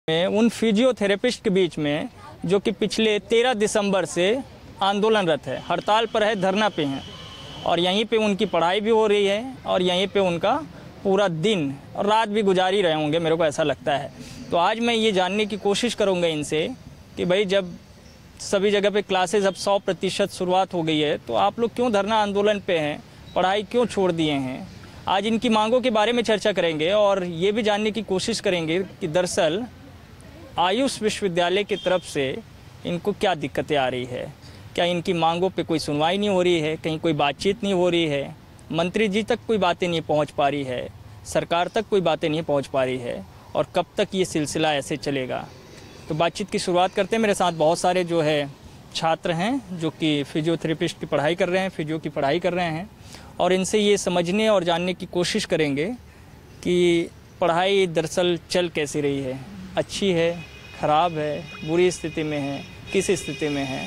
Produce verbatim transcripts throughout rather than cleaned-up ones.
में उन फिजियोथेरेपिस्ट के बीच में जो कि पिछले तेरह दिसंबर से आंदोलनरत है, हड़ताल पर है, धरना पे हैं और यहीं पे उनकी पढ़ाई भी हो रही है और यहीं पे उनका पूरा दिन और रात भी गुजार ही रहे होंगे, मेरे को ऐसा लगता है। तो आज मैं ये जानने की कोशिश करूँगा इनसे कि भाई जब सभी जगह पे क्लासेस अब सौ प्रतिशत शुरुआत हो गई है तो आप लोग क्यों धरना आंदोलन पे हैं, पढ़ाई क्यों छोड़ दिए हैं। आज इनकी मांगों के बारे में चर्चा करेंगे और ये भी जानने की कोशिश करेंगे कि दरअसल आयुष विश्वविद्यालय की तरफ से इनको क्या दिक्कतें आ रही है, क्या इनकी मांगों पे कोई सुनवाई नहीं हो रही है, कहीं कोई बातचीत नहीं हो रही है, मंत्री जी तक कोई बातें नहीं पहुंच पा रही है, सरकार तक कोई बातें नहीं पहुंच पा रही है और कब तक ये सिलसिला ऐसे चलेगा। तो बातचीत की शुरुआत करते हैं। मेरे साथ बहुत सारे जो है छात्र हैं जो कि फिजियोथेरेपिस्ट की पढ़ाई कर रहे हैं, फिजियो की पढ़ाई कर रहे हैं और इनसे ये समझने और जानने की कोशिश करेंगे कि पढ़ाई दरअसल चल कैसी रही है, अच्छी है, ख़राब है, बुरी स्थिति में है, किस स्थिति में है।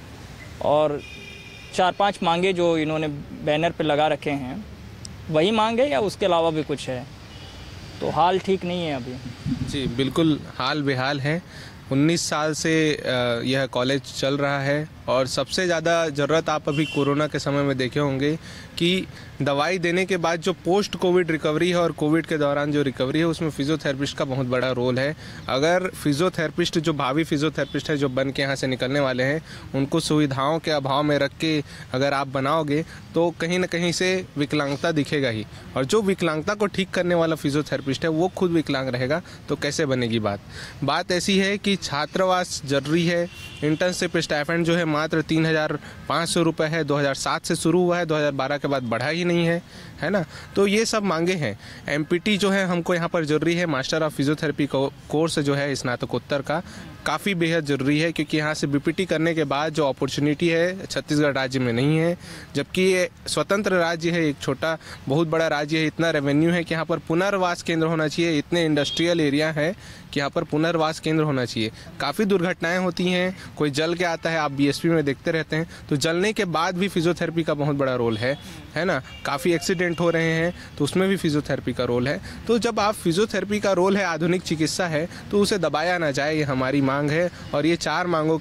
और चार पांच मांगे जो इन्होंने बैनर पे लगा रखे हैं वही मांगे या उसके अलावा भी कुछ है। तो हाल ठीक नहीं है अभी। जी बिल्कुल, हाल बेहाल है। उन्नीस साल से यह कॉलेज चल रहा है और सबसे ज़्यादा ज़रूरत आप अभी कोरोना के समय में देखे होंगे कि दवाई देने के बाद जो पोस्ट कोविड रिकवरी है और कोविड के दौरान जो रिकवरी है उसमें फिजियोथेरेपिस्ट का बहुत बड़ा रोल है। अगर फिजियोथेरेपिस्ट जो भावी फिजियोथेरेपिस्ट है जो बन के यहाँ से निकलने वाले हैं उनको सुविधाओं के अभाव में रख के अगर आप बनाओगे तो कहीं ना कहीं से विकलांगता दिखेगा ही, और जो विकलांगता को ठीक करने वाला फिजियोथेरेपिस्ट है वो खुद विकलांग रहेगा तो कैसे बनेगी बात। बात ऐसी है कि छात्रावास जरूरी है। इंटर्नशिप स्टाइपेंड जो है मात्र तीन हज़ार पाँच सौ रुपये है, दो हज़ार सात से शुरू हुआ है, दो हज़ार बारह के बाद बढ़ा ही नहीं है, है ना। तो ये सब मांगे हैं। एमपीटी जो है हमको यहाँ पर ज़रूरी है, मास्टर ऑफ फिजियोथेरेपी कोर्स जो है स्नातकोत्तर का काफ़ी बेहद ज़रूरी है, क्योंकि यहाँ से बीपीटी करने के बाद जो अपॉर्चुनिटी है छत्तीसगढ़ राज्य में नहीं है। जबकि ये स्वतंत्र राज्य है, एक छोटा बहुत बड़ा राज्य है, इतना रेवेन्यू है कि यहाँ पर पुनर्वास केंद्र होना चाहिए, इतने इंडस्ट्रियल एरिया है कि यहाँ पर पुनर्वास केंद्र होना चाहिए। काफ़ी दुर्घटनाएं होती हैं, कोई जल के आता है, आप बीएसपी में देखते रहते हैं, तो जलने के बाद भी फिजियोथेरेपी का बहुत बड़ा रोल है, है ना। काफ़ी एक्सीडेंट हो रहे हैं तो उसमें भी फिजियोथेरेपी का रोल है। तो जब आप फिजियोथेरेपी का रोल है, आधुनिक चिकित्सा है, तो उसे दबाया ना जाए, ये हमारी मांग है और ये चार मांगों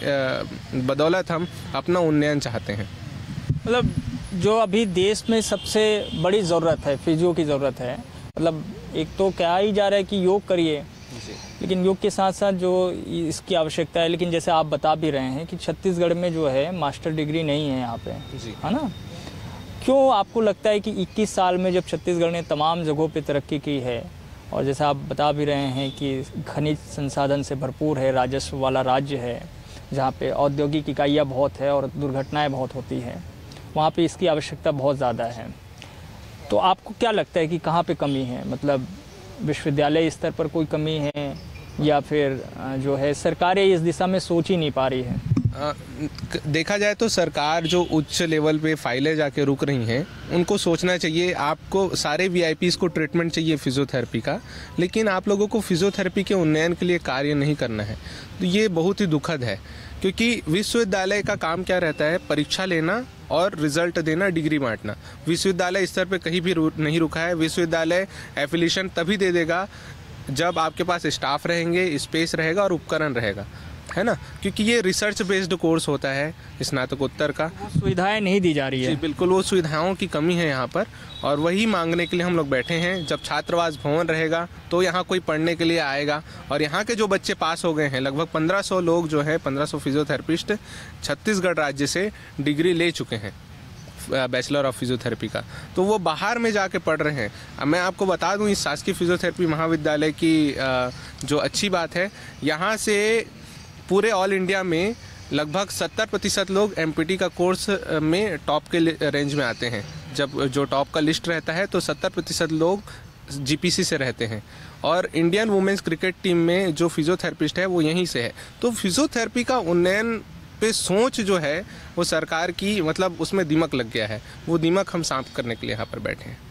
की बदौलत हम अपना उन्नयन चाहते हैं। मतलब जो अभी देश में सबसे बड़ी ज़रूरत है, फिजियो की ज़रूरत है। मतलब एक तो क्या ही जा रहा है कि योग करिए, लेकिन योग के साथ साथ जो इसकी आवश्यकता है, लेकिन जैसे आप बता भी रहे हैं कि छत्तीसगढ़ में जो है मास्टर डिग्री नहीं है यहाँ पे, है ना। क्यों आपको लगता है कि इक्कीस साल में जब छत्तीसगढ़ ने तमाम जगहों पे तरक्की की है और जैसे आप बता भी रहे हैं कि खनिज संसाधन से भरपूर है, राजस्व वाला राज्य है, जहाँ पे औद्योगिक इकाइयाँ बहुत है और दुर्घटनाएं बहुत होती हैं, वहाँ पे इसकी आवश्यकता बहुत ज़्यादा है। तो आपको क्या लगता है कि कहाँ पे कमी है? मतलब विश्वविद्यालय स्तर पर कोई कमी है या फिर जो है सरकारें इस दिशा में सोच ही नहीं पा रही है? आ, देखा जाए तो सरकार जो उच्च लेवल पे फाइलें जाके रुक रही हैं उनको सोचना चाहिए। आपको सारे वीआईपीज़ को ट्रीटमेंट चाहिए फिजियोथेरेपी का, लेकिन आप लोगों को फिजियोथेरेपी के उन्नयन के लिए कार्य नहीं करना है। तो ये बहुत ही दुखद है, क्योंकि विश्वविद्यालय का काम क्या रहता है? परीक्षा लेना और रिजल्ट देना, डिग्री बांटना। विश्वविद्यालय स्तर पे कहीं भी रू, नहीं रुका है। विश्वविद्यालय एफिलिएशन तभी दे देगा जब आपके पास स्टाफ रहेंगे, स्पेस रहेगा और उपकरण रहेगा, है ना, क्योंकि ये रिसर्च बेस्ड कोर्स होता है स्नातकोत्तर का। सुविधाएं नहीं दी जा रही है। जी बिल्कुल, वो सुविधाओं की कमी है यहाँ पर और वही मांगने के लिए हम लोग बैठे हैं। जब छात्रावास भवन रहेगा तो यहाँ कोई पढ़ने के लिए आएगा और यहाँ के जो बच्चे पास हो गए हैं, लगभग पंद्रह सौ लोग जो हैं, पंद्रह सौ फिजियोथेरेपिस्ट छत्तीसगढ़ राज्य से डिग्री ले चुके हैं बैचलर ऑफ फिजियोथेरेपी का, तो वो बाहर में जाके पढ़ रहे हैं। अब मैं आपको बता दूं इस शासकीय फिजियोथेरेपी महाविद्यालय की जो अच्छी बात है, यहाँ से पूरे ऑल इंडिया में लगभग सत्तर प्रतिशत लोग एमपीटी का कोर्स में टॉप के रेंज में आते हैं। जब जो टॉप का लिस्ट रहता है तो सत्तर प्रतिशत लोग जीपीसी से रहते हैं और इंडियन वुमेन्स क्रिकेट टीम में जो फिजियोथेरेपिस्ट है वो यहीं से है। तो फिजियोथेरेपी का उन्नयन पे सोच जो है वो सरकार की, मतलब उसमें दीमक लग गया है। वो दीमक हम साफ करने के लिए यहाँ पर बैठे हैं।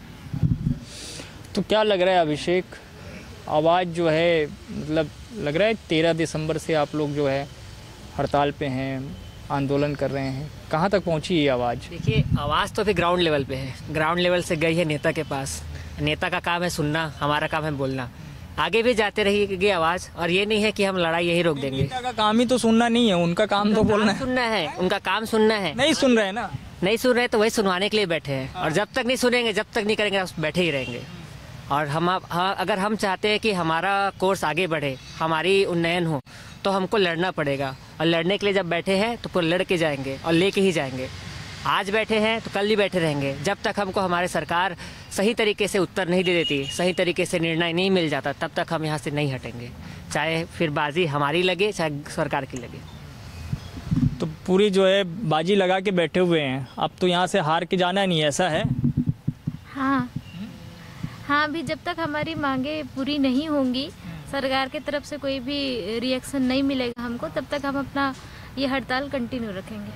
तो क्या लग रहा है अभिषेक, आवाज़ जो है, मतलब लग रहा है तेरह दिसंबर से आप लोग जो है हड़ताल पे हैं, आंदोलन कर रहे हैं, कहाँ तक पहुँची ये आवाज़? देखिए, आवाज़ तो अभी ग्राउंड लेवल पे है। ग्राउंड लेवल से गई है नेता के पास। नेता का काम है सुनना, हमारा काम है बोलना। आगे भी जाते रहेगी आवाज़, और ये नहीं है कि हम लड़ाई यही रोक देंगे। नेता का काम ही तो सुनना नहीं है, उनका काम तो बोलना है। सुनना है, उनका काम सुनना है। नहीं सुन रहे हैं ना, नहीं सुन रहे तो वही सुनवाने के लिए बैठे हैं, और जब तक नहीं सुनेंगे, जब तक नहीं करेंगे, बैठे ही रहेंगे। और हम हाँ, अगर हम चाहते हैं कि हमारा कोर्स आगे बढ़े, हमारी उन्नयन हो, तो हमको लड़ना पड़ेगा। और लड़ने के लिए जब बैठे हैं तो पूरा लड़ के जाएंगे और लेके ही जाएंगे। आज बैठे हैं तो कल भी बैठे रहेंगे, जब तक हमको हमारे सरकार सही तरीके से उत्तर नहीं दे देती, सही तरीके से निर्णय नहीं मिल जाता, तब तक हम यहाँ से नहीं हटेंगे, चाहे फिर बाजी हमारी लगे चाहे सरकार की लगे। तो पूरी जो है बाजी लगा के बैठे हुए हैं, अब तो यहाँ से हार के जाना नहीं, ऐसा है? हाँ हाँ, अभी जब तक हमारी मांगे पूरी नहीं होंगी, सरकार की तरफ से कोई भी रिएक्शन नहीं मिलेगा हमको, तब तक हम अपना ये हड़ताल कंटिन्यू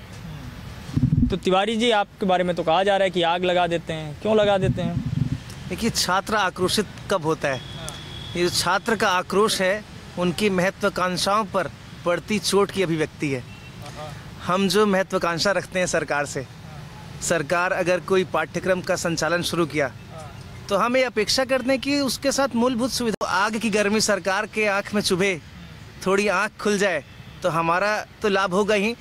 रखेंगे। तो तिवारी जी, आपके बारे में तो कहा जा रहा है कि आग लगा देते हैं, क्यों लगा देते हैं? देखिए, छात्र आक्रोशित कब होता है? ये जो छात्र का आक्रोश है, उनकी महत्वाकांक्षाओं पर पड़ती चोट की अभिव्यक्ति है। हम जो महत्वाकांक्षा रखते हैं सरकार से, सरकार अगर कोई पाठ्यक्रम का संचालन शुरू किया तो हम ये अपेक्षा करते हैं कि उसके साथ मूलभूत सुविधा, आग की गर्मी सरकार के आँख में चुभे, थोड़ी आँख खुल जाए तो हमारा तो लाभ होगा ही।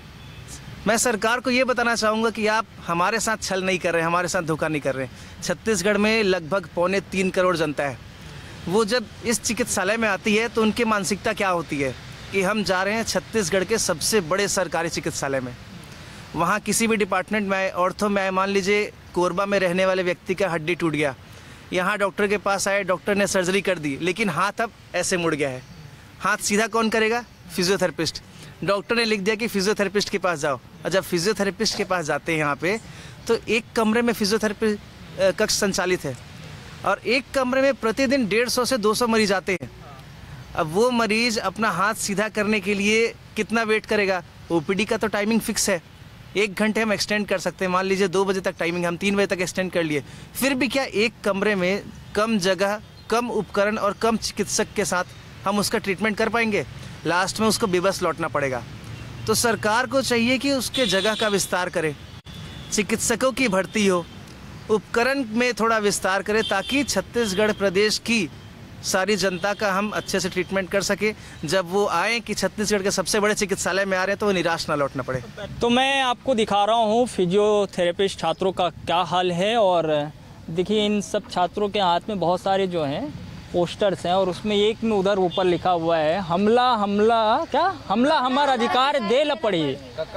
मैं सरकार को ये बताना चाहूँगा कि आप हमारे साथ छल नहीं कर रहे, हमारे साथ धोखा नहीं कर रहे। छत्तीसगढ़ में लगभग पौने तीन करोड़ जनता है। वो जब इस चिकित्सालय में आती है तो उनकी मानसिकता क्या होती है कि हम जा रहे हैं छत्तीसगढ़ के सबसे बड़े सरकारी चिकित्सालय में। वहाँ किसी भी डिपार्टमेंट में आए, ऑर्थो में आए, मान लीजिए कोरबा में रहने वाले व्यक्ति का हड्डी टूट गया, यहाँ डॉक्टर के पास आए, डॉक्टर ने सर्जरी कर दी, लेकिन हाथ अब ऐसे मुड़ गया है। हाथ सीधा कौन करेगा? फिजियोथेरेपिस्ट। डॉक्टर ने लिख दिया कि फिजियोथेरेपिस्ट के पास जाओ, और जब फिजियोथेरेपिस्ट के पास जाते हैं यहाँ पे, तो एक कमरे में फिजियोथेरेपी कक्ष संचालित है, और एक कमरे में प्रतिदिन डेढ़ सौ से दो सौ मरीज आते हैं। अब वो मरीज अपना हाथ सीधा करने के लिए कितना वेट करेगा? ओपीडी का तो टाइमिंग फिक्स है, एक घंटे हम एक्सटेंड कर सकते हैं। मान लीजिए दो बजे तक टाइमिंग, हम तीन बजे तक एक्सटेंड कर लिए, फिर भी क्या एक कमरे में कम जगह, कम उपकरण और कम चिकित्सक के साथ हम उसका ट्रीटमेंट कर पाएंगे? लास्ट में उसको बेबस लौटना पड़ेगा। तो सरकार को चाहिए कि उसके जगह का विस्तार करे, चिकित्सकों की भर्ती हो, उपकरण में थोड़ा विस्तार करे, ताकि छत्तीसगढ़ प्रदेश की सारी जनता का हम अच्छे से ट्रीटमेंट कर सके। जब वो आए कि छत्तीसगढ़ के सबसे बड़े चिकित्सालय में आ रहे हैं, तो वो निराश ना लौटना पड़े। तो मैं आपको दिखा रहा हूँ फिजियोथेरेपिस्ट छात्रों का क्या हाल है। और देखिए, इन सब छात्रों के हाथ में बहुत सारे जो हैं पोस्टर्स हैं, और उसमें एक में उधर ऊपर लिखा हुआ है, हमला हमला क्या हमला हमारा अधिकार दे ल पड़ी,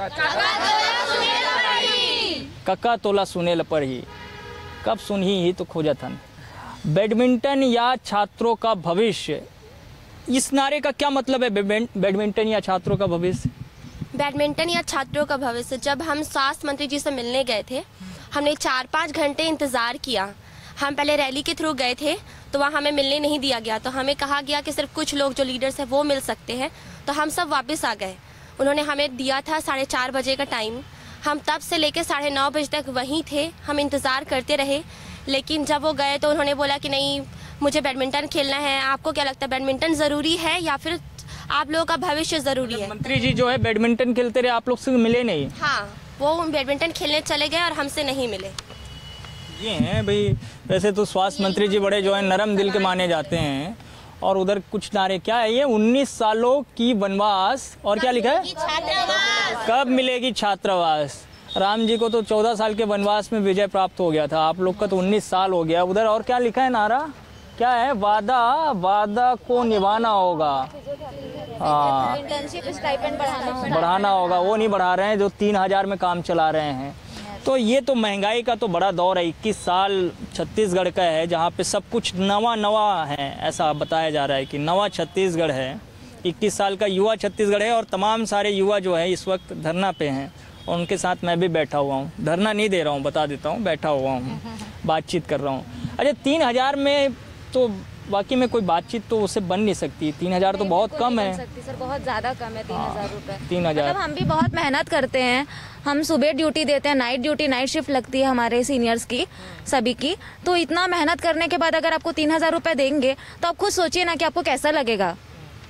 कक्का तोला सुने ल पड़ी, कब सुनही ही तो खोजथन। बैडमिंटन या छात्रों का भविष्य, इस नारे का क्या मतलब है? बैडमिंटन या छात्रों का भविष्य? बैडमिंटन या छात्रों का भविष्य, जब हम स्वास्थ्य मंत्री जी से मिलने गए थे, हमने चार पाँच घंटे इंतज़ार किया। हम पहले रैली के थ्रू गए थे, तो वहाँ हमें मिलने नहीं दिया गया, तो हमें कहा गया कि सिर्फ कुछ लोग जो लीडर्स हैं वो मिल सकते हैं। तो हम सब वापस आ गए। उन्होंने हमें दिया था साढ़े चार बजे का टाइम, हम तब से लेकर साढ़े नौ बजे तक वहीं थे, हम इंतज़ार करते रहे। लेकिन जब वो गए तो उन्होंने बोला कि नहीं, मुझे बैडमिंटन खेलना है। आपको क्या लगता है, बैडमिंटन ज़रूरी है या फिर आप लोगों का भविष्य ज़रूरी है? मंत्री जी जो है बैडमिंटन खेलते रहे, आप लोग से मिले नहीं? हाँ, वो बैडमिंटन खेलने चले गए और हमसे नहीं मिले। ये हैं भाई, वैसे तो स्वास्थ्य मंत्री जी बड़े जो है नरम दिल के माने जाते हैं। और उधर कुछ नारे क्या है ये, उन्नीस सालों की वनवास, और क्या लिखा है, कब मिलेगी छात्रावास। राम जी को तो चौदह साल के वनवास में विजय प्राप्त हो गया था, आप लोग का तो उन्नीस साल हो गया। उधर और क्या लिखा है नारा, क्या है, वादा वादा को निभाना होगा, हाँ बढ़ाना होगा, वो नहीं बढ़ा रहे हैं जो तीन हजार में काम चला रहे हैं। तो ये तो महंगाई का तो बड़ा दौर है। इक्कीस साल छत्तीसगढ़ का है, जहाँ पे सब कुछ नवा नवा है, ऐसा बताया जा रहा है कि नवा छत्तीसगढ़ है। इक्कीस साल का युवा छत्तीसगढ़ है, और तमाम सारे युवा जो है इस वक्त धरना पे हैं, और उनके साथ मैं भी बैठा हुआ हूँ। धरना नहीं दे रहा हूँ, बता देता हूँ, बैठा हुआ हूँ, बातचीत कर रहा हूँ। अच्छा, तीन हज़ार में तो बाकी में कोई बातचीत तो उससे बन नहीं सकती। तीन हज़ार तो बहुत कम है सर, बहुत ज़्यादा कम है तीन हज़ार रुपये। तीन हज़ार मतलब हम भी बहुत मेहनत करते हैं, हम सुबह ड्यूटी देते हैं, नाइट ड्यूटी, नाइट शिफ्ट लगती है हमारे सीनियर्स की, सभी की। तो इतना मेहनत करने के बाद अगर आपको तीन हज़ार रुपये देंगे तो आप खुद सोचिए ना कि आपको कैसा लगेगा।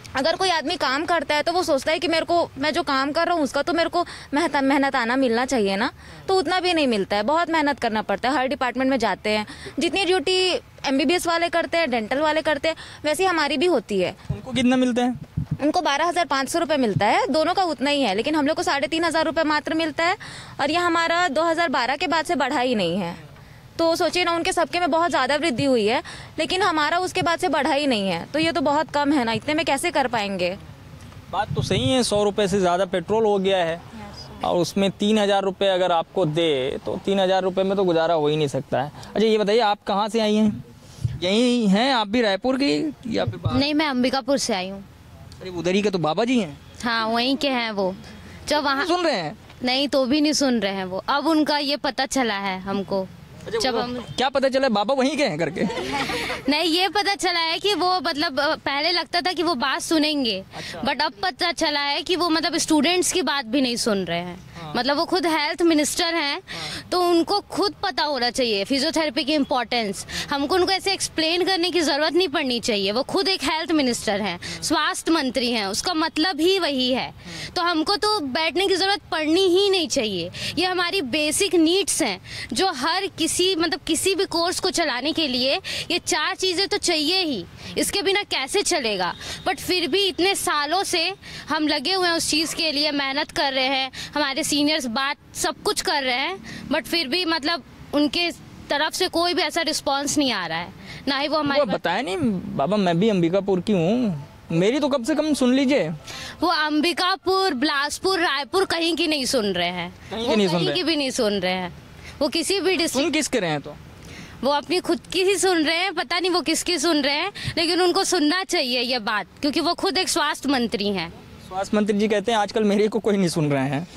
अगर कोई आदमी काम करता है तो वो सोचता है कि मेरे को, मैं जो काम कर रहा हूँ उसका तो मेरे को मेहनत मेहनत आना मिलना चाहिए ना, तो उतना भी नहीं मिलता है। बहुत मेहनत करना पड़ता है। हर डिपार्टमेंट में जाते हैं, जितनी ड्यूटी एमबीबीएस वाले करते हैं, डेंटल वाले करते हैं, वैसे हमारी भी होती है। उनको कितना मिलता है? उनको बारह हज़ार पाँच सौ रुपये मिलता है, दोनों का उतना ही है, लेकिन हम लोग को साढ़े तीन हज़ार रुपये मात्र मिलता है। और यह हमारा दो हज़ार बारह के बाद से बढ़ा ही नहीं है। तो सोचिए ना, उनके सबके में बहुत ज़्यादा वृद्धि हुई है, लेकिन हमारा उसके बाद से बढ़ा ही नहीं है। तो ये तो बहुत कम है ना, इतने में कैसे कर पाएंगे? बात तो सही है, सौ रुपये से ज़्यादा पेट्रोल हो गया है और उसमें तीन हज़ार रुपये अगर आपको दे तो तीन हज़ार रुपये में तो गुजारा हो ही नहीं सकता है। अच्छा ये बताइए, आप कहाँ से आई हैं? यहीं हैं आप भी, रायपुर की या फिर बाहर? नहीं, मैं अंबिकापुर से आई हूँ। अरे उधर ही के तो बाबा जी हैं। हाँ, वहीं के हैं वो। जब वहाँ सुन रहे हैं? नहीं, तो भी नहीं सुन रहे हैं वो। अब उनका ये पता चला है हमको। जब हम क्या पता चला बाबा वहीं के हैं करके? नहीं, ये पता चला है कि वो मतलब पहले लगता था कि वो बात सुनेंगे, अच्छा। बट अब पता चला है कि वो मतलब स्टूडेंट्स की बात भी नहीं सुन रहे हैं। हाँ। मतलब वो खुद हेल्थ मिनिस्टर हैं। हाँ। तो उनको खुद पता होना चाहिए फिजियोथेरेपी की इम्पोर्टेंस। हमको उनको ऐसे एक्सप्लेन करने की ज़रूरत नहीं पड़नी चाहिए। वो खुद एक हेल्थ मिनिस्टर हैं, स्वास्थ्य मंत्री हैं, उसका मतलब ही वही है। तो हमको तो बैठने की ज़रूरत पड़नी ही नहीं चाहिए। ये हमारी बेसिक नीड्स हैं जो हर किसी मतलब किसी भी कोर्स को चलाने के लिए ये चार चीज़ें तो चाहिए ही, इसके बिना कैसे चलेगा। बट फिर भी इतने सालों से हम लगे हुए हैं उस चीज़ के लिए, मेहनत कर रहे हैं, हमारे सीनियर्स बात सब कुछ कर रहे हैं, बट फिर भी मतलब उनके तरफ से कोई भी ऐसा रिस्पॉन्स नहीं आ रहा है, ना ही वो हमारे बताया नहीं। बाबा मैं भी अंबिकापुर की हूँ, मेरी तो कम से कम सुन लीजिए। वो अंबिकापुर, बिलासपुर, रायपुर कहीं की नहीं सुन रहे हैं, कहीं की नहीं सुन रहे, की भी नहीं सुन रहे हैं। वो किसी भी सुन किसके रहे हैं? तो वो अपनी खुद की ही सुन रहे हैं, पता नहीं वो किसकी सुन रहे हैं, लेकिन उनको सुनना चाहिए ये बात, क्योंकि वो खुद एक स्वास्थ्य मंत्री हैं। स्वास्थ्य मंत्री जी कहते हैं आजकल मेरे को कोई नहीं सुन रहे हैं।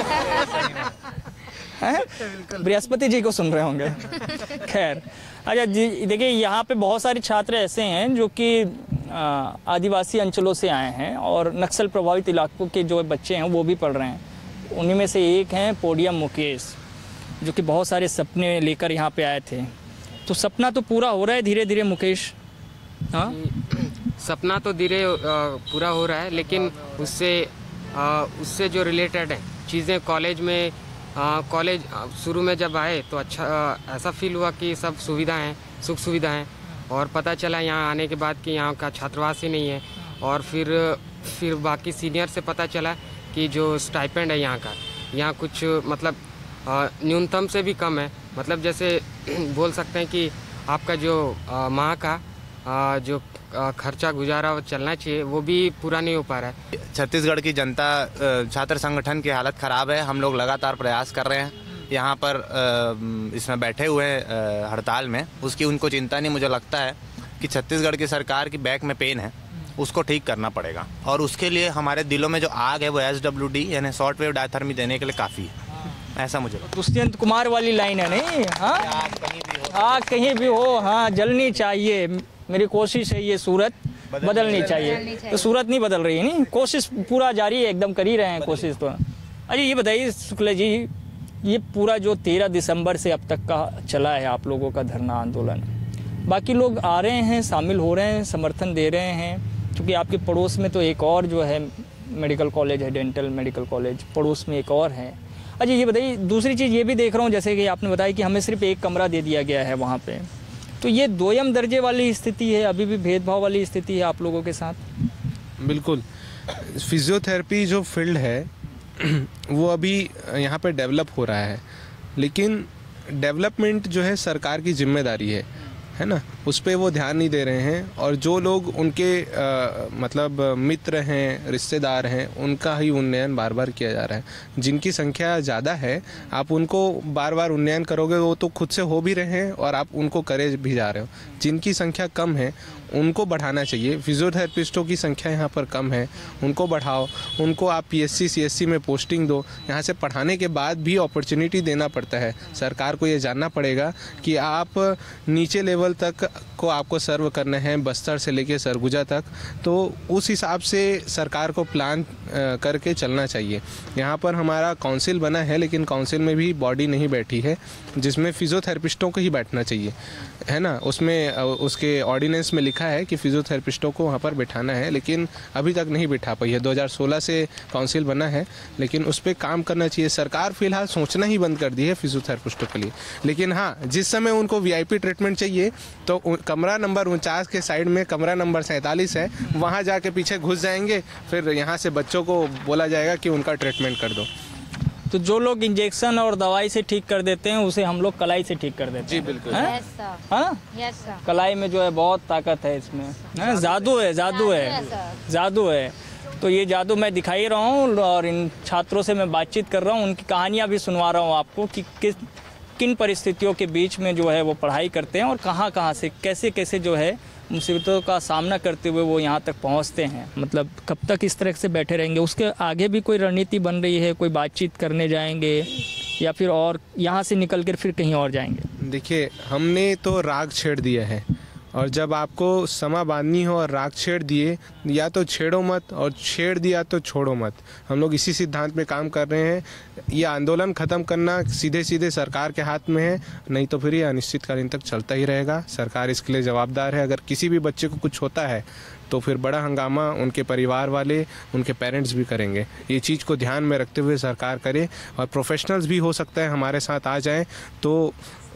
बृहस्पति जी को सुन रहे होंगे। खैर, अच्छा जी देखिए, यहाँ पे बहुत सारे छात्र ऐसे हैं जो कि आदिवासी अंचलों से आए हैं और नक्सल प्रभावित इलाकों के जो बच्चे हैं वो भी पढ़ रहे हैं। उन्हीं में से एक हैं पोडियम मुकेश, जो कि बहुत सारे सपने लेकर यहाँ पे आए थे। तो सपना तो पूरा हो रहा है धीरे धीरे मुकेश? हाँ, सपना तो धीरे पूरा हो रहा है, लेकिन उससे उससे जो रिलेटेड है चीज़ें कॉलेज में कॉलेज शुरू में जब आए तो अच्छा आ, ऐसा फील हुआ कि सब सुविधा हैं, सुख सुविधा हैं, और पता चला यहाँ आने के बाद कि यहाँ का छात्रावास ही नहीं है। और फिर फिर बाकी सीनियर से पता चला कि जो स्टाइपेंड है यहाँ का, यहाँ कुछ मतलब न्यूनतम से भी कम है। मतलब जैसे बोल सकते हैं कि आपका जो आ, माह का आ, जो आ, खर्चा गुजारा चलना चाहिए वो भी पूरा नहीं हो पा रहा है। छत्तीसगढ़ की जनता छात्र संगठन की हालत ख़राब है। हम लोग लगातार प्रयास कर रहे हैं यहाँ पर इसमें बैठे हुए हैं हड़ताल में। उसकी उनको चिंता नहीं। मुझे लगता है कि छत्तीसगढ़ की सरकार की बैक में पेन है, उसको ठीक करना पड़ेगा, और उसके लिए हमारे दिलों में जो आग है वो एस डब्ल्यू डी यानी शॉर्ट वेव डायथर्मी देने के लिए काफ़ी है, ऐसा मुझे। दुष्यंत कुमार वाली लाइन है नहीं? हाँ, आग कहीं भी हो, हाँ जलनी चाहिए। मेरी कोशिश है ये सूरत बदलनी, बदलनी चाहिए।, चाहिए तो सूरत नहीं बदल रही है, नहीं कोशिश पूरा जारी है, एकदम कर ही रहे हैं कोशिश। तो अरे ये बताइए शुक्ला जी, ये पूरा जो तेरह दिसंबर से अब तक का चला है आप लोगों का धरना आंदोलन, बाकी लोग आ रहे हैं, शामिल हो रहे हैं, समर्थन दे रहे हैं? क्योंकि आपके पड़ोस में तो एक और जो है मेडिकल कॉलेज है, डेंटल मेडिकल कॉलेज, पड़ोस में एक और है। अच्छा ये बताइए, दूसरी चीज़ ये भी देख रहा हूँ, जैसे कि आपने बताया कि हमें सिर्फ एक कमरा दे दिया गया है वहाँ पे, तो ये दोयम दर्जे वाली स्थिति है, अभी भी भेदभाव वाली स्थिति है आप लोगों के साथ? बिल्कुल। फिजियोथेरेपी जो फील्ड है वो अभी यहाँ पे डेवलप हो रहा है, लेकिन डेवलपमेंट जो है सरकार की जिम्मेदारी है है ना, उस पर वो ध्यान नहीं दे रहे हैं। और जो लोग उनके आ, मतलब मित्र हैं, रिश्तेदार हैं, उनका ही उन्नयन बार बार किया जा रहा है। जिनकी संख्या ज़्यादा है आप उनको बार बार उन्नयन करोगे, वो तो खुद से हो भी रहे हैं और आप उनको करे भी जा रहे हो। जिनकी संख्या कम है उनको बढ़ाना चाहिए। फिजियोथेरेपिस्टों की संख्या यहाँ पर कम है, उनको बढ़ाओ, उनको आप पीएससी सीएससी में पोस्टिंग दो। यहाँ से पढ़ाने के बाद भी अपॉर्चुनिटी देना पड़ता है। सरकार को ये जानना पड़ेगा कि आप नीचे लेवल लेवल तक को आपको सर्व करना है, बस्तर से लेके सरगुजा तक, तो उस हिसाब से सरकार को प्लान करके चलना चाहिए। यहाँ पर हमारा काउंसिल बना है, लेकिन काउंसिल में भी बॉडी नहीं बैठी है जिसमें फिजियोथेरेपिस्टों को ही बैठना चाहिए, है ना। उसमें उसके ऑर्डिनेंस में लिखा है कि फिजियोथेरेपिस्टों को वहाँ पर बैठाना है, लेकिन अभी तक नहीं बैठा पाई है। दो हज़ार सोलह से काउंसिल बना है, लेकिन उस पर काम करना चाहिए। सरकार फिलहाल सोचना ही बंद कर दी है फिजियोथेरेपिस्टों के लिए, लेकिन हाँ, जिस समय उनको वीआईपी ट्रीटमेंट चाहिए तो कमरा नंबर उनचास के साइड में कमरा नंबर सैंतालीस है, वहाँ जाके पीछे घुस जाएंगे, फिर यहाँ से बच्चों को बोला जाएगा कि उनका ट्रीटमेंट कर दो। तो जो लोग इंजेक्शन और दवाई से ठीक कर देते हैं उसे हम लोग कलाई से ठीक कर देते हैं। जी बिल्कुल। हाँ? हाँ? कलाई में जो है बहुत ताकत है इसमें, है? जादू है, जादू है, जादू है। तो ये जादू मैं दिखाई रहा हूँ और इन छात्रों से मैं बातचीत कर रहा हूँ, उनकी कहानियाँ भी सुनवा रहा हूँ आपको कि किस किन परिस्थितियों के बीच में जो है वो पढ़ाई करते हैं और कहाँ कहाँ से कैसे कैसे जो है मुसीबतों का सामना करते हुए वो यहाँ तक पहुँचते हैं। मतलब कब तक इस तरह से बैठे रहेंगे, उसके आगे भी कोई रणनीति बन रही है, कोई बातचीत करने जाएंगे या फिर और यहाँ से निकल कर फिर कहीं और जाएंगे? देखिए, हमने तो राग छेड़ दिया है, और जब आपको समा बांधनी हो और राग छेड़ दिए, या तो छेड़ो मत और छेड़ दिया तो छोड़ो मत। हम लोग इसी सिद्धांत पे काम कर रहे हैं। ये आंदोलन ख़त्म करना सीधे सीधे सरकार के हाथ में है, नहीं तो फिर ये अनिश्चितकालीन तक चलता ही रहेगा। सरकार इसके लिए जवाबदार है। अगर किसी भी बच्चे को कुछ होता है तो फिर बड़ा हंगामा उनके परिवार वाले, उनके पेरेंट्स भी करेंगे। ये चीज़ को ध्यान में रखते हुए सरकार करे, और प्रोफेशनल्स भी हो सकता है हमारे साथ आ जाएँ, तो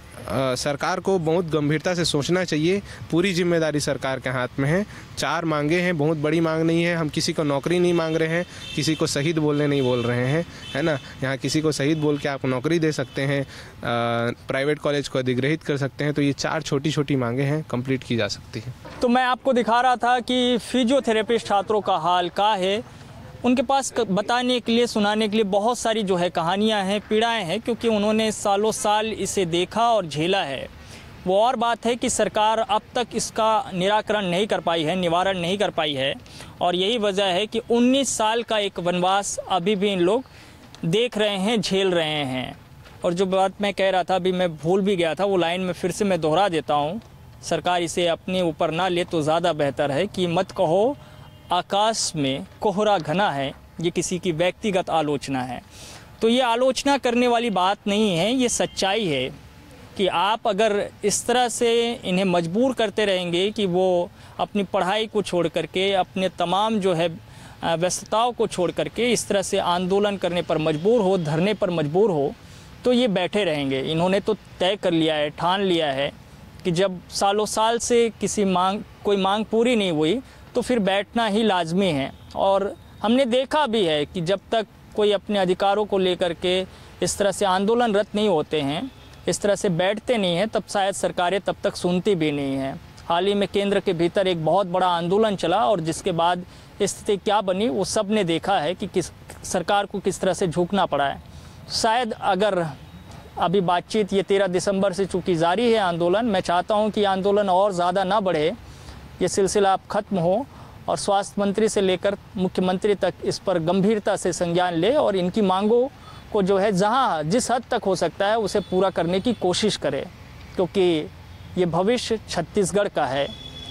आ, सरकार को बहुत गंभीरता से सोचना चाहिए। पूरी जिम्मेदारी सरकार के हाथ में है। चार मांगे हैं, बहुत बड़ी मांग नहीं है। हम किसी को नौकरी नहीं मांग रहे हैं, किसी को शहीद बोलने नहीं बोल रहे हैं, है ना। यहाँ किसी को शहीद बोल के आप नौकरी दे सकते हैं, आ, प्राइवेट कॉलेज को अधिग्रहित कर सकते हैं। तो ये चार छोटी छोटी मांगे हैं, कंप्लीट की जा सकती है। तो मैं आपको दिखा रहा था कि फिजियोथेरेपिस्ट छात्रों का हाल क्या है। उनके पास बताने के लिए, सुनाने के लिए बहुत सारी जो है कहानियाँ हैं, पीड़ाएं हैं, क्योंकि उन्होंने सालों साल इसे देखा और झेला है। वो और बात है कि सरकार अब तक इसका निराकरण नहीं कर पाई है, निवारण नहीं कर पाई है, और यही वजह है कि उन्नीस साल का एक वनवास अभी भी इन लोग देख रहे हैं, झेल रहे हैं। और जो बात मैं कह रहा था, अभी मैं भूल भी गया था, वो लाइन में फिर से मैं दोहरा देता हूँ। सरकार इसे अपने ऊपर ना ले तो ज़्यादा बेहतर है कि मत कहो आकाश में कोहरा घना है, ये किसी की व्यक्तिगत आलोचना है। तो ये आलोचना करने वाली बात नहीं है, ये सच्चाई है कि आप अगर इस तरह से इन्हें मजबूर करते रहेंगे कि वो अपनी पढ़ाई को छोड़ करके, अपने तमाम जो है व्यस्तताओं को छोड़ करके इस तरह से आंदोलन करने पर मजबूर हो, धरने पर मजबूर हो, तो ये बैठे रहेंगे। इन्होंने तो तय कर लिया है, ठान लिया है कि जब सालों साल से किसी मांग कोई मांग पूरी नहीं हुई तो फिर बैठना ही लाजमी है। और हमने देखा भी है कि जब तक कोई अपने अधिकारों को लेकर के इस तरह से आंदोलनरत नहीं होते हैं, इस तरह से बैठते नहीं हैं, तब शायद सरकारें तब तक सुनती भी नहीं हैं। हाल ही में केंद्र के भीतर एक बहुत बड़ा आंदोलन चला और जिसके बाद स्थिति क्या बनी वो सब ने देखा है कि किस सरकार को किस तरह से झुकना पड़ा है। शायद अगर अभी बातचीत ये तेरह दिसंबर से चूँकि जारी है आंदोलन, मैं चाहता हूँ कि आंदोलन और ज़्यादा ना बढ़े, ये सिलसिला अब ख़त्म हो और स्वास्थ्य मंत्री से लेकर मुख्यमंत्री तक इस पर गंभीरता से संज्ञान ले और इनकी मांगों को जो है जहाँ जिस हद तक हो सकता है उसे पूरा करने की कोशिश करे, क्योंकि ये भविष्य छत्तीसगढ़ का है।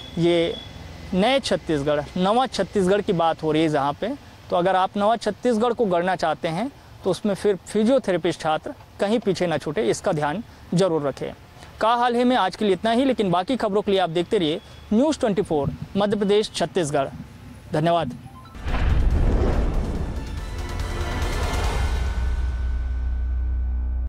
ये नए छत्तीसगढ़, नवा छत्तीसगढ़ की बात हो रही है जहाँ पे। तो अगर आप नवा छत्तीसगढ़ को गढ़ना चाहते हैं तो उसमें फिर फिजियोथेरेपिस्ट छात्र कहीं पीछे ना छूटे, इसका ध्यान जरूर रखें। का हाल है में आज के लिए इतना ही, लेकिन बाकी खबरों के लिए आप देखते रहिए news twenty four Madhya Pradesh Chhattisgarh. धन्यवाद।